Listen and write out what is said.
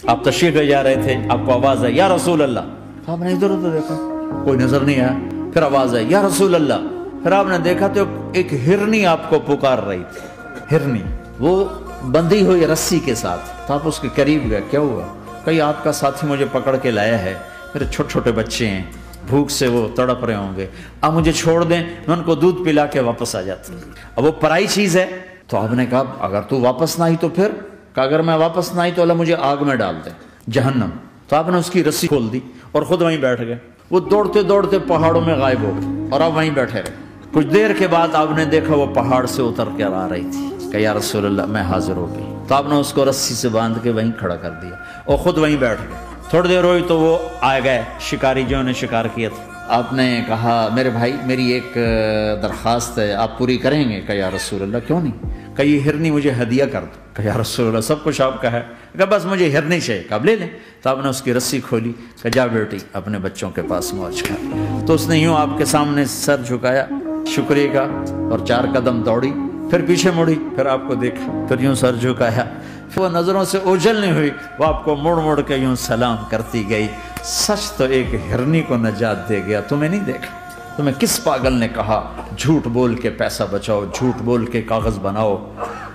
آپ تشریف لے جا رہے تھے، آپ کو آواز آئی یا رسول اللہ، آپ نے ادھر ادھر دیکھا، کوئی نظر نہیں آیا، پھر آواز آئی یا رسول اللہ، پھر آپ نے دیکھا تو ایک ہرنی آپ کو پکار رہی تھی، ہرنی وہ بندھی ہوئی رسی کے ساتھ، تو آپ اس کے قریب گئے، کیا ہوا؟ کہیں آپ کا ساتھی مجھے پکڑ کے لایا ہے، میرے چھوٹے چھوٹے بچے ہیں، بھوک سے وہ تڑپ رہے ہوں گے، آپ مجھے چھوڑ دیں، میں ان کو دودھ پلا کے واپس آ جاتا ہوں۔ اب وہ پرائی چیز ہے، تو آپ نے کہا اگر تو واپس نہ آئی تو پھر، کہ اگر میں واپس نہ آئی تو اللہ مجھے آگ میں ڈال دے، جہنم۔ تو آپ نے اس کی رسی کھول دی اور خود وہیں بیٹھ گئے، وہ دوڑتے دوڑتے پہاڑوں میں غائب ہو گئے اور آپ وہیں بیٹھے رہے۔ کچھ دیر کے بعد آپ نے دیکھا وہ پہاڑ سے اتر کے آ رہی تھی، کہ یا رسول اللہ میں حاضر ہو گئی، تو آپ نے اس کو رسی سے باندھ کے وہیں کھڑا کر دیا اور خود وہیں بیٹھ گئے۔ تھوڑی دیر ہوئی تو وہ آ گئے شکاری جو نے شکار کیا تھا۔ آپ نے کہا میرے بھائی میری ایک درخواست ہے، آپ پوری کریں گے؟ کہ یا رسول اللہ کیوں نہیں؟ کہ یہ ہرنی مجھے ہدیہ کر دو۔ کہ یا رسول اللہ سب کچھ آپ کا ہے، کہ بس مجھے ہرنی چاہیے، کہ آپ لے لیں۔ تو آپ نے اس کی رسی کھولی، کہ جا بیٹی اپنے بچوں کے پاس موج کر۔ تو اس نے یوں آپ کے سامنے سر جھکایا شکریہ کا اور 4 قدم دوڑی، پھر پیچھے مڑی، پھر آپ کو دیکھا، پھر یوں سر جھکایا، وہ نظروں سے اوجھل نہیں ہوئی، وہ آپ کو مڑ مڑ کے یوں سلام کرتی گئی۔ سچ تو ایک ہرنی کو نجات دے گیا، تمہیں نہیں دیکھا؟ تمہیں کس پاگل نے کہا جھوٹ بول کے پیسہ بچاؤ، جھوٹ بول کے کاغذ بناؤ؟